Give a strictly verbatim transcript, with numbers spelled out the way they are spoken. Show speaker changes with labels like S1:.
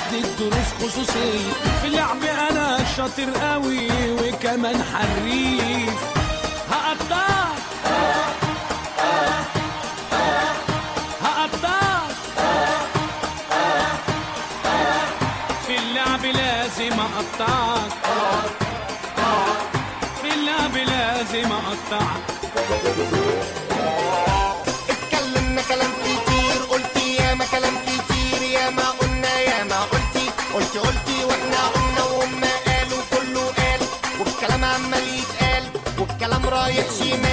S1: بدي دروس خصوصية في اللعب، أنا شاطر قوي وكمان حريف. هقطعك هقطعك في اللعب لازم أقطعك، في اللعب لازم أقطعك.
S2: اتكلمنا كلام كتير، قلتي ياما كلام كتير، ياما قلنا ياما قلتي قلتي قلتي واحنا قلنا وهم قالوا كله قال، والكلام عمال يتقال والكلام رايح شمال.